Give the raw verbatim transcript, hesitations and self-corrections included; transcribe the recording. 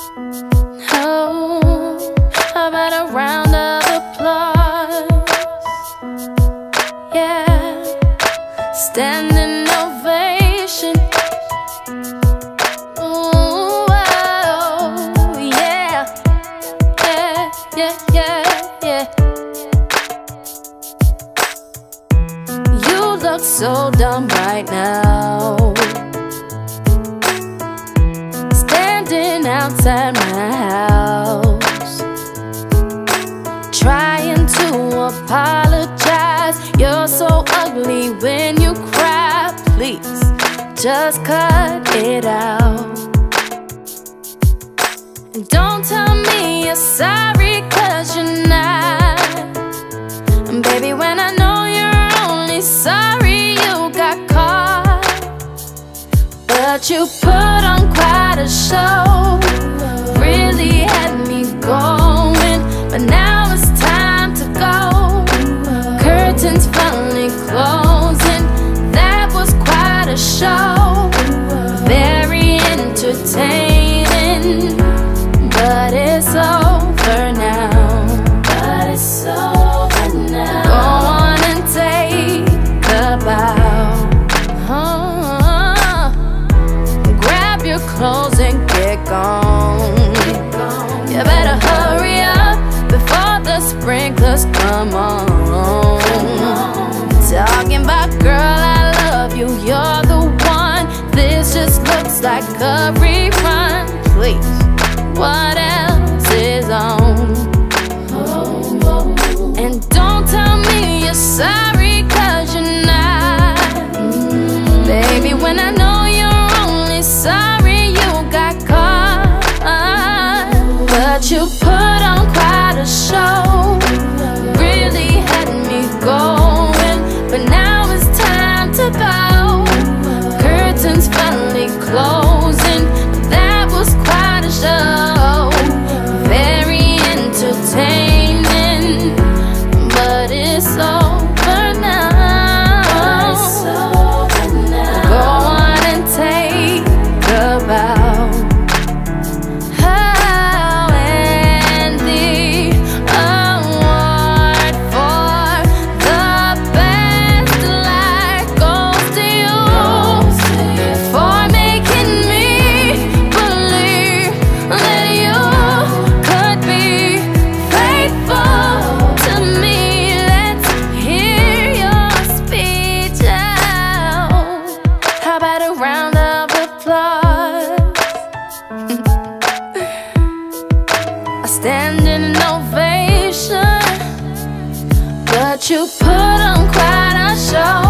Oh, how about a round of applause? Yeah, standing ovation. Ooh, oh, yeah, yeah, yeah, yeah, yeah. You look so dumb right now, standing outside my house, trying to apologize. You're so ugly when you cry. Please, just cut it out. And don't tell me you're sorry, cause you're not. And baby, when I know you're only sorry you got caught, but you put on quite a show, really had me going. But now it's time to go, curtains finally closing. That was quite a show, very entertaining, but it's over now. But it's over now. Go on and take a bow. Oh, grab your clothes and get gone. You better hurry up before the sprinklers come on. Talking about, girl, I love you, you're the one. This just looks like a rerun. Please, what else is on? And don't tell me you're sorry, cause you're not. Baby, when I know you're only sorry you got caught, but you put on quite a show, really had me going. But now it's time to bow, curtains finally closing. That was quite a show, very entertaining, but it's over now. Go on and take a bow. Oh, and the award for the best life goes to you, for making me believe that you could be faithful to me. Let's hear your speech out. How about a round of applause? A standing ovation, but you put on quite a show.